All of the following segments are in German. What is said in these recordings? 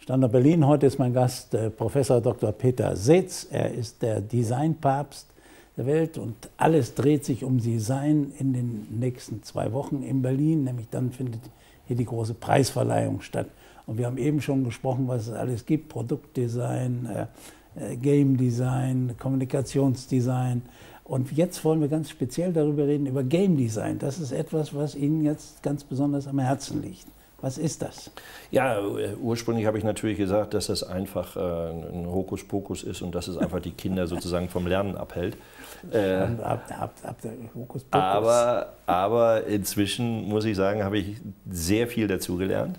Standort Berlin. Heute ist mein Gast Professor Dr. Peter Seetz. Er ist der Designpapst der Welt und alles dreht sich um Design in den nächsten 2 Wochen in Berlin. Nämlich dann findet hier die große Preisverleihung statt. Und wir haben eben schon gesprochen, was es alles gibt. Produktdesign, Game Design, Kommunikationsdesign. Und jetzt wollen wir ganz speziell darüber reden, über Game Design. Das ist etwas, was Ihnen jetzt ganz besonders am Herzen liegt. Was ist das? Ja, ursprünglich habe ich natürlich gesagt, dass das einfach ein Hokuspokus ist und dass es einfach die Kinder sozusagen vom Lernen abhält. Aber inzwischen, muss ich sagen, habe ich sehr viel dazugelernt.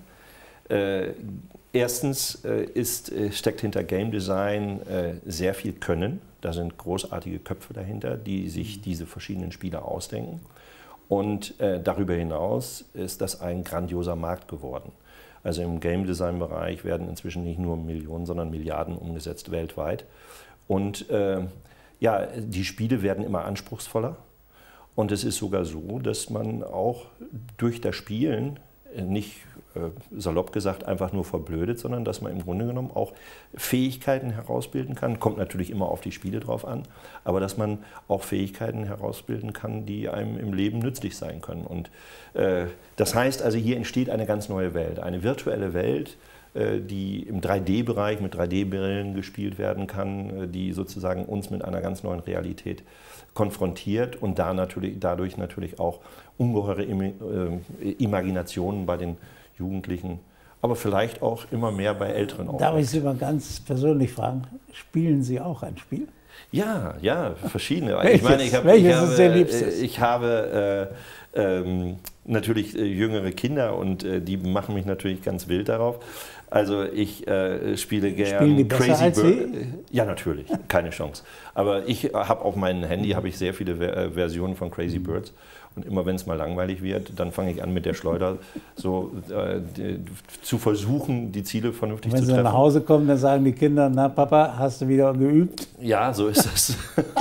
Erstens steckt hinter Game Design sehr viel Können. Da sind großartige Köpfe dahinter, die sich diese verschiedenen Spiele ausdenken. Und darüber hinaus ist das ein grandioser Markt geworden. Also im Game Design Bereich werden inzwischen nicht nur Millionen, sondern Milliarden umgesetzt weltweit. Und ja, die Spiele werden immer anspruchsvoller. Und es ist sogar so, dass man auch durch das Spielen nicht salopp gesagt einfach nur verblödet, sondern dass man im Grunde genommen auch Fähigkeiten herausbilden kann. Kommt natürlich immer auf die Spiele drauf an, aber dass man auch Fähigkeiten herausbilden kann, die einem im Leben nützlich sein können. Und das heißt also, hier entsteht eine ganz neue Welt, eine virtuelle Welt, die im 3D-Bereich mit 3D-Brillen gespielt werden kann, die sozusagen uns mit einer ganz neuen Realität konfrontiert und dadurch natürlich auch ungeheure Imaginationen bei den Jugendlichen, aber vielleicht auch immer mehr bei Älteren. Darf ich Sie mal ganz persönlich fragen, spielen Sie auch ein Spiel? Ja, verschiedene. Ich habe natürlich jüngere Kinder und die machen mich natürlich ganz wild darauf. Also ich spiele gerne Crazy Bird. Ja, natürlich, keine Chance. Aber ich habe auf meinem Handy sehr viele Versionen von Crazy Birds. Und immer wenn es mal langweilig wird, dann fange ich an mit der Schleuder so zu versuchen, die Ziele vernünftig zu treffen. Wenn Sie nach Hause kommen, dann sagen die Kinder, na Papa, hast du wieder geübt? Ja, so ist das.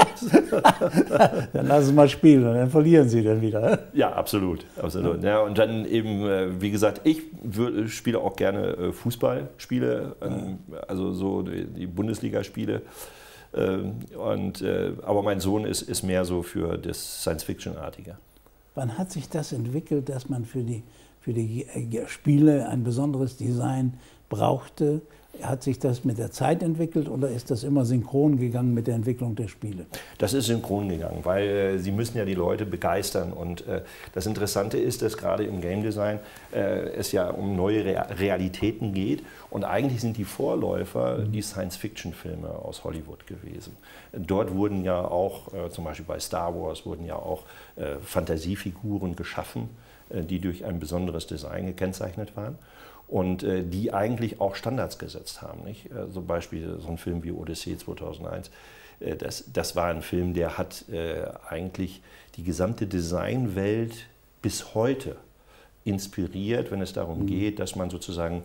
Dann lassen Sie mal spielen und dann verlieren Sie dann wieder. Ja, absolut. Ja, und dann eben, wie gesagt, ich spiele auch gerne Fußballspiele, also so die Bundesligaspiele. Aber mein Sohn ist mehr so für das Science-Fiction-artige. Wann hat sich das entwickelt, dass man für die Spiele ein besonderes Design brauchte? Hat sich das mit der Zeit entwickelt oder ist das immer synchron gegangen mit der Entwicklung der Spiele? Das ist synchron gegangen, weil sie müssen ja die Leute begeistern. Und das Interessante ist, dass gerade im Game Design es ja um neue Realitäten geht. Und eigentlich sind die Vorläufer die Science-Fiction-Filme aus Hollywood gewesen. Dort wurden ja auch, zum Beispiel bei Star Wars, wurden ja auch Fantasiefiguren geschaffen, die durch ein besonderes Design gekennzeichnet waren. Und die eigentlich auch Standards gesetzt haben. Nicht? Zum Beispiel so ein Film wie Odyssee 2001, das war ein Film, der hat eigentlich die gesamte Designwelt bis heute inspiriert, wenn es darum geht, dass man sozusagen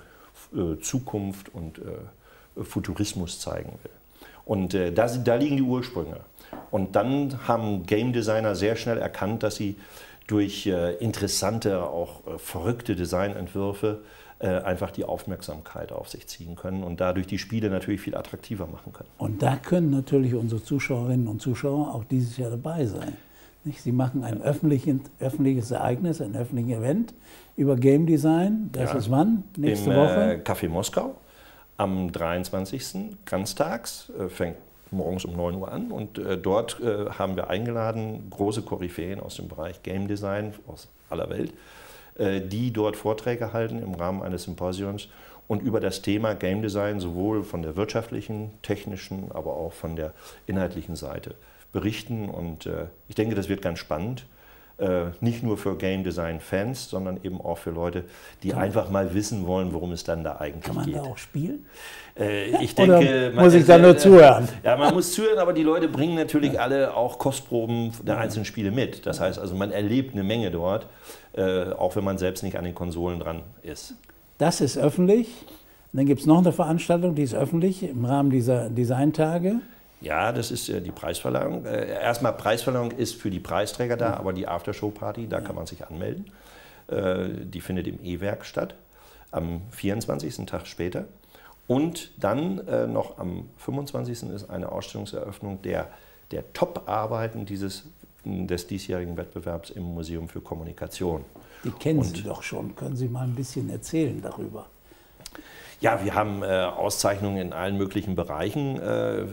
Zukunft und Futurismus zeigen will. Und da liegen die Ursprünge. Und dann haben Game Designer sehr schnell erkannt, dass sie durch interessante, auch verrückte Designentwürfe einfach die Aufmerksamkeit auf sich ziehen können und dadurch die Spiele natürlich viel attraktiver machen können. Und da können natürlich unsere Zuschauerinnen und Zuschauer auch dieses Jahr dabei sein. Nicht? Sie machen ein öffentliches Ereignis, ein öffentliches Event über Game Design. Das ist wann? Nächste Woche? Im Café Moskau am 23. ganztags, fängt morgens um 9 Uhr an und dort haben wir eingeladen große Koryphäen aus dem Bereich Game Design aus aller Welt, die dort Vorträge halten im Rahmen eines Symposiums und über das Thema Game Design sowohl von der wirtschaftlichen, technischen, aber auch von der inhaltlichen Seite berichten. Und ich denke, das wird ganz spannend. Nicht nur für Game Design Fans, sondern eben auch für Leute, die einfach mal wissen wollen, worum es dann da eigentlich geht. Kann man da auch spielen? Ich denke, muss ich da nur zuhören? Ja, man muss zuhören, aber die Leute bringen natürlich alle auch Kostproben der einzelnen Spiele mit. Das heißt also, man erlebt eine Menge dort, auch wenn man selbst nicht an den Konsolen dran ist. Das ist öffentlich. Und dann gibt es noch eine Veranstaltung, die ist öffentlich im Rahmen dieser Designtage. Ja, das ist die Preisverleihung. Erstmal, Preisverleihung ist für die Preisträger da, aber die Aftershow-Party, da kann man sich anmelden. Die findet im E-Werk statt, am 24. Tag später. Und dann noch am 25. ist eine Ausstellungseröffnung der Top-Arbeiten des diesjährigen Wettbewerbs im Museum für Kommunikation. Die kennen Sie doch schon. Können Sie mal ein bisschen erzählen darüber? Ja, wir haben Auszeichnungen in allen möglichen Bereichen,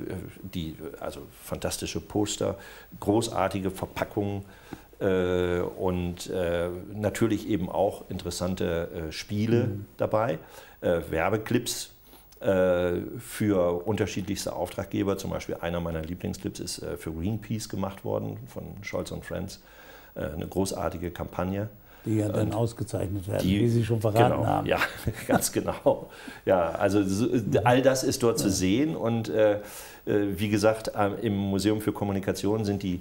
also fantastische Poster, großartige Verpackungen und natürlich eben auch interessante Spiele dabei, Werbeclips für unterschiedlichste Auftraggeber. Zum Beispiel einer meiner Lieblingsclips ist für Greenpeace gemacht worden von Scholz und Friends, eine großartige Kampagne. Die ja dann ausgezeichnet werden, wie Sie schon verraten haben. Ja, ganz genau. Ja, also all das ist dort zu sehen und wie gesagt, im Museum für Kommunikation sind die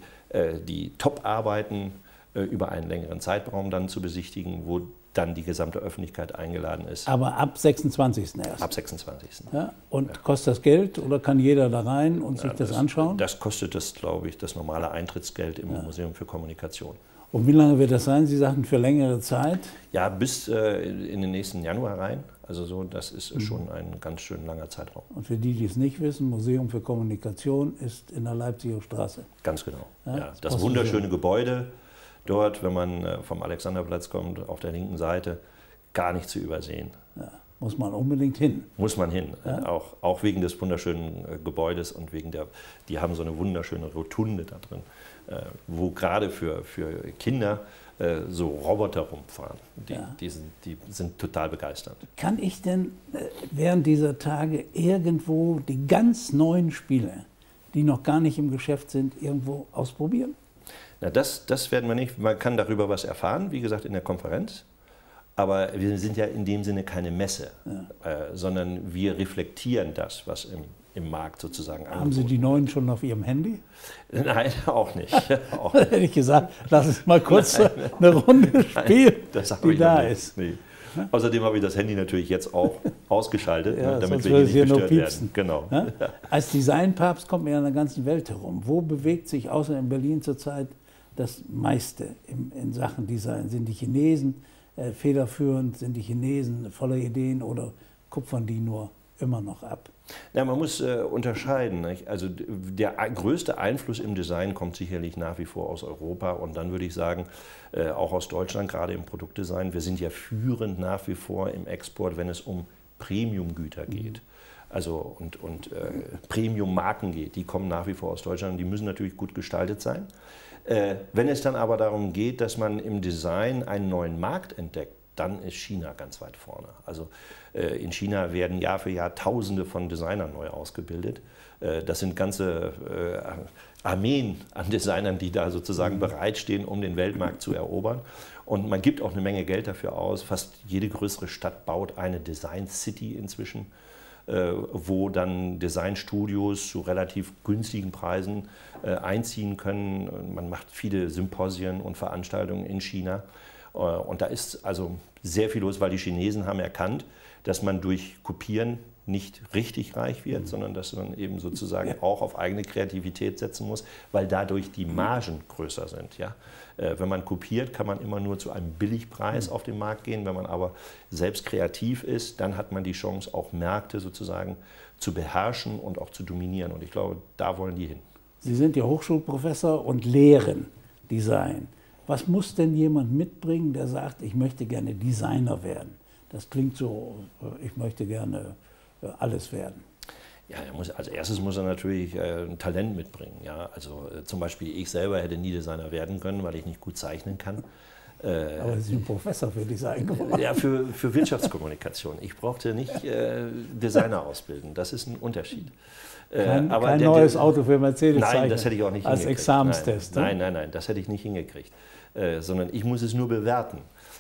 Top-Arbeiten über einen längeren Zeitraum dann zu besichtigen, wo dann die gesamte Öffentlichkeit eingeladen ist. Aber ab 26. erst? Ab 26. Ja? Und kostet das Geld oder kann jeder da rein und sich das anschauen? Das kostet das, glaube ich, das normale Eintrittsgeld im Museum für Kommunikation. Und wie lange wird das sein? Sie sagten für längere Zeit? Ja, bis in den nächsten Januar rein. Also so, das ist schon ein ganz schön langer Zeitraum. Und für die, die es nicht wissen, Museum für Kommunikation ist in der Leipziger Straße. Ganz genau. Ja, das wunderschöne Gebäude dort, wenn man vom Alexanderplatz kommt, auf der linken Seite, gar nicht zu übersehen. Ja, muss man unbedingt hin. Muss man hin, auch wegen des wunderschönen Gebäudes und wegen die haben so eine wunderschöne Rotunde da drin, wo gerade für Kinder so Roboter rumfahren. Die sind total begeistert. Kann ich denn während dieser Tage irgendwo die ganz neuen Spiele, die noch gar nicht im Geschäft sind, irgendwo ausprobieren? Na, das werden wir nicht. Man kann darüber was erfahren, wie gesagt, in der Konferenz. Aber wir sind ja in dem Sinne keine Messe, sondern wir reflektieren das, was im Markt sozusagen angeboten wird. Haben Sie die neuen schon auf Ihrem Handy? Nein, auch nicht. Hätte ich gesagt, lass uns mal kurz eine Runde spielen, die da ist. Nee. Außerdem habe ich das Handy natürlich jetzt auch ausgeschaltet, damit wir hier nicht gestört werden. Genau. Ja? Als Designpapst kommt man ja in der ganzen Welt herum. Wo bewegt sich außer in Berlin zurzeit das meiste in Sachen Design? Sind die Chinesen federführend, sind die Chinesen voller Ideen oder kupfern die nur immer noch ab? Ja, man muss unterscheiden. Nicht? Also der größte Einfluss im Design kommt sicherlich nach wie vor aus Europa und dann würde ich sagen, auch aus Deutschland, gerade im Produktdesign. Wir sind ja führend nach wie vor im Export, wenn es um Premium-Güter geht. Also und Premium-Marken geht, die kommen nach wie vor aus Deutschland und die müssen natürlich gut gestaltet sein. Wenn es dann aber darum geht, dass man im Design einen neuen Markt entdeckt, dann ist China ganz weit vorne. Also in China werden Jahr für Jahr Tausende von Designern neu ausgebildet. Das sind ganze Armeen an Designern, die da sozusagen bereitstehen, um den Weltmarkt zu erobern. Und man gibt auch eine Menge Geld dafür aus. Fast jede größere Stadt baut eine Design City inzwischen, wo dann Designstudios zu relativ günstigen Preisen einziehen können. Man macht viele Symposien und Veranstaltungen in China. Und da ist also sehr viel los, weil die Chinesen haben erkannt, dass man durch Kopieren nicht richtig reich wird, sondern dass man eben sozusagen auch auf eigene Kreativität setzen muss, weil dadurch die Margen größer sind. Ja? Wenn man kopiert, kann man immer nur zu einem Billigpreis auf den Markt gehen. Wenn man aber selbst kreativ ist, dann hat man die Chance, auch Märkte sozusagen zu beherrschen und auch zu dominieren. Und ich glaube, da wollen die hin. Sie sind ja Hochschulprofessor und lehren Design. Was muss denn jemand mitbringen, der sagt, ich möchte gerne Designer werden? Das klingt so, ich möchte gerne alles werden. Ja, als erstes muss er natürlich ein Talent mitbringen. Ja? Also zum Beispiel ich selber hätte nie Designer werden können, weil ich nicht gut zeichnen kann. Aber Sie sind Professor für Design geworden. Ja, für Wirtschaftskommunikation. Ich brauchte nicht Designer ausbilden, das ist ein Unterschied. Kein neues Auto für Mercedes zeichnen. Nein, das hätte ich auch nicht als hingekriegt. Examenstest. Nein, das hätte ich nicht hingekriegt. Sondern ich muss es nur bewerten.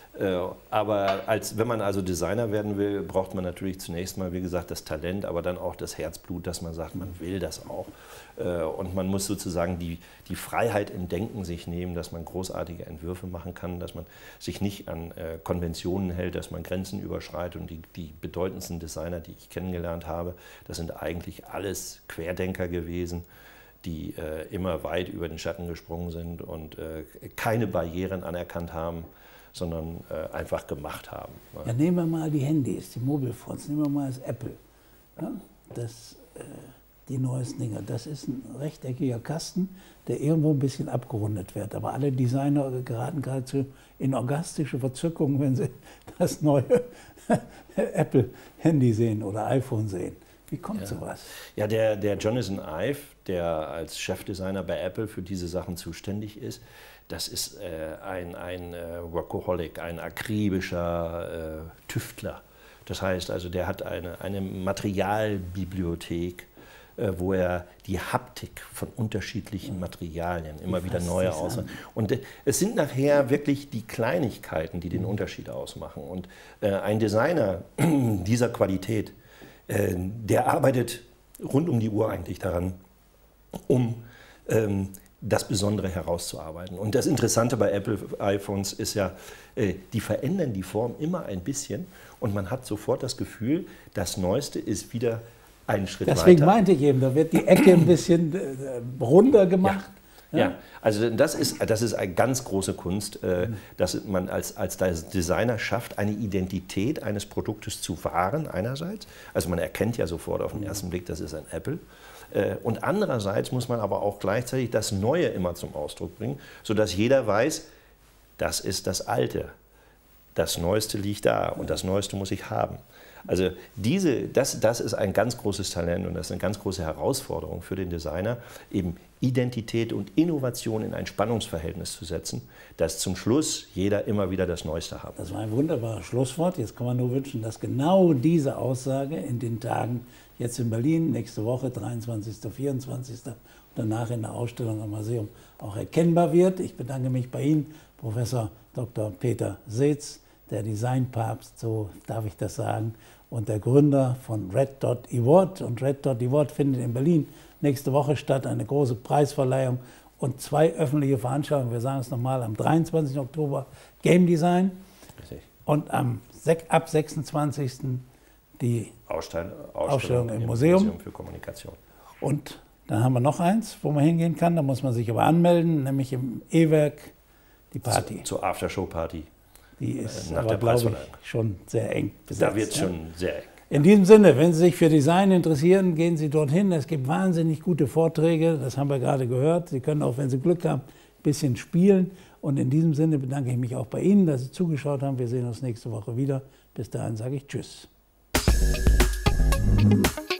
Aber wenn man also Designer werden will, braucht man natürlich zunächst mal, wie gesagt, das Talent, aber dann auch das Herzblut, dass man sagt, man will das auch. Und man muss sozusagen die Freiheit im Denken sich nehmen, dass man großartige Entwürfe machen kann, dass man sich nicht an Konventionen hält, dass man Grenzen überschreitet. Und die bedeutendsten Designer, die ich kennengelernt habe, das sind eigentlich alles Querdenker gewesen, die immer weit über den Schatten gesprungen sind und keine Barrieren anerkannt haben, sondern einfach gemacht haben. Ja, nehmen wir mal die Handys, die Mobile Phones, nehmen wir mal das Apple. Ja, die neuesten Dinger. Das ist ein rechteckiger Kasten, der irgendwo ein bisschen abgerundet wird. Aber alle Designer geraten geradezu in orgastische Verzückung, wenn sie das neue Apple-Handy sehen oder iPhone sehen. Wie kommt sowas? Ja, der Jonathan Ive, der als Chefdesigner bei Apple für diese Sachen zuständig ist, das ist ein Workaholic, ein akribischer Tüftler. Das heißt also, der hat eine Materialbibliothek, wo er die Haptik von unterschiedlichen Materialien immer wieder neu ausmacht. Und es sind nachher wirklich die Kleinigkeiten, die den Unterschied ausmachen. Und ein Designer dieser Qualität, der arbeitet rund um die Uhr eigentlich daran, um das Besondere herauszuarbeiten. Und das Interessante bei Apple iPhones ist ja, die verändern die Form immer ein bisschen und man hat sofort das Gefühl, das Neueste ist wieder einen Schritt weiter. Deswegen meinte ich eben, da wird die Ecke ein bisschen runder gemacht. Ja, also das ist eine ganz große Kunst, dass man als Designer schafft, eine Identität eines Produktes zu wahren einerseits. Also man erkennt ja sofort auf den ersten Blick, das ist ein Apple. Und andererseits muss man aber auch gleichzeitig das Neue immer zum Ausdruck bringen, sodass jeder weiß, das ist das Alte. Das Neueste liegt da und das Neueste muss ich haben. Also das ist ein ganz großes Talent und das ist eine ganz große Herausforderung für den Designer, eben Identität und Innovation in ein Spannungsverhältnis zu setzen, dass zum Schluss jeder immer wieder das Neueste hat. Das war ein wunderbares Schlusswort. Jetzt kann man nur wünschen, dass genau diese Aussage in den Tagen jetzt in Berlin, nächste Woche, 23., 24. und danach in der Ausstellung am Museum auch erkennbar wird. Ich bedanke mich bei Ihnen, Professor Dr. Peter Seetz, der Designpapst, so darf ich das sagen, und der Gründer von Red Dot Award. Und Red Dot Award findet in Berlin nächste Woche statt, eine große Preisverleihung und 2 öffentliche Veranstaltungen. Wir sagen es nochmal, am 23. Oktober Game Design und ab 26. die Ausstellung im Museum für Kommunikation. Und dann haben wir noch eins, wo man hingehen kann, da muss man sich aber anmelden, nämlich im E-Werk die Party. Zur Aftershow-Party. Die ist aber, glaube ich, schon sehr eng besetzt. Da wird es schon sehr eng. In diesem Sinne, wenn Sie sich für Design interessieren, gehen Sie dorthin. Es gibt wahnsinnig gute Vorträge, das haben wir gerade gehört. Sie können auch, wenn Sie Glück haben, ein bisschen spielen. Und in diesem Sinne bedanke ich mich auch bei Ihnen, dass Sie zugeschaut haben. Wir sehen uns nächste Woche wieder. Bis dahin sage ich Tschüss.